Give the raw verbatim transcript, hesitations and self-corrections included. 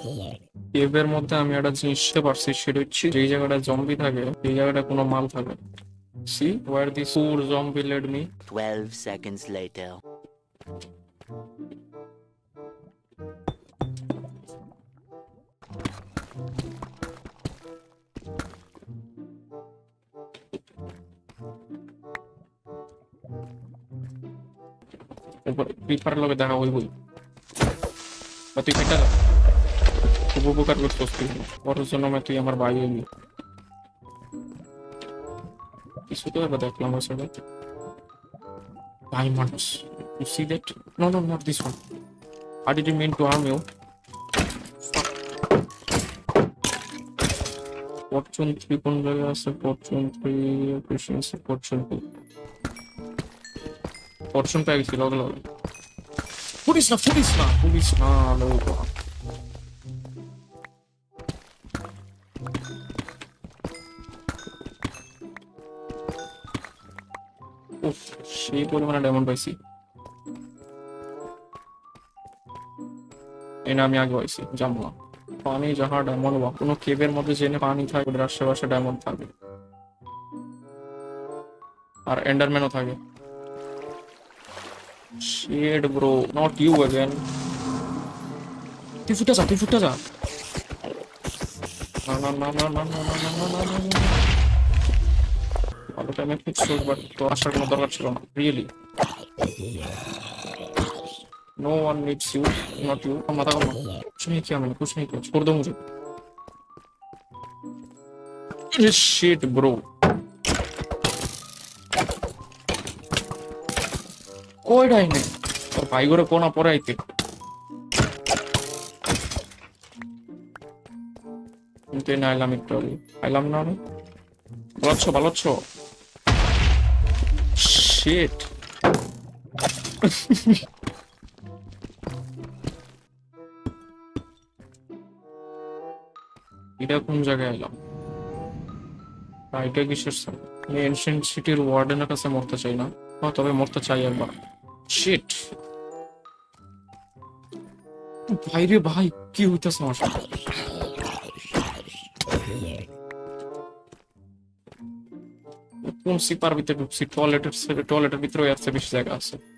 কেভের মধ্যে আমি একটা জিনিস শিখতে পারছি, সেটা হচ্ছে যেই জায়গাটা জম্বি থাকে সেই জায়গাটা কোনো মাল থাকে। See where this poor zombie led me. twelve seconds later. উপরে ক্রিপার লগে দেখা হইবই, বা তুই এটা খুব উপকার করছিস তুই, ওর জন্য আমি তুই আমার ভাই হইবি। কিছু তো এবার দেখলাম ওই সাইডে ভাই মানুষ। You see that? No, no, not this one. I didn't mean to harm you. Fortune three কোন জায়গায় আছে? Fortune three, efficiency, Fortune two. Fortune পেয়ে গেছি লগে লগে। পুলিশ না, পুলিশ না, পুলিশ না, লোক। উফ, সেই পরিমাণে ডায়মন্ড পাইছি। এই না আমি আগে পাইছি, জানবো না। পানি যাহা ডায়মন্ড বা কোনো কেভের মধ্যে জেনে পানি থাকে, ওদের আশেপাশে ডায়মন্ড থাকে আর এন্ডারম্যানও থাকে। Shit bro, not you again. তুই ফুটে যা, তুই ফুটে যা। না না না না না না না না না না না। ভালো টাইমে ফুটছো, বাট তো আসার কোনো দরকার ছিল না, really. No one needs you, not you. माता का कुछ नहीं किया मैंने, कुछ नहीं किया, छोड़ दो मुझे। शिट ब्रो, कोई डाई नहीं और भाई गोरे कोना पड़े आइते। इनते ना आइलाम একটু আগে, আইলাম না আমি। ভালো আছো, ভালো আছো? শিট। এটা কোন জায়গায় এলাম? এটা কিসের সাথে? আমি এনশিয়েন্ট সিটির ওয়ার্ডেনের কাছে মরতে চাই না, তবে মরতে চাই একবার। শিট ভাই রে ভাই, কি হইতেছে আমার সাথে? কোন সিপার ভিতরে ঢুকছি? টয়লেটের টয়লেটের ভিতরে আছে, বেশি জায়গা আছে।